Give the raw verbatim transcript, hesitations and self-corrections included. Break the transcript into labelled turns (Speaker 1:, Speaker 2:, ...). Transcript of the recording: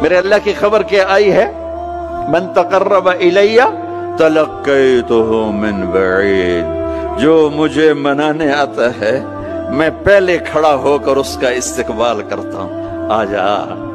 Speaker 1: मेरे अल्लाह की खबर क्या आई है, मन तकर्रब इलैया तलक्कैतुहु मिन बईद, जो मुझे मनाने आता है मैं पहले खड़ा होकर उसका इस्तकबाल करता हूं। आजा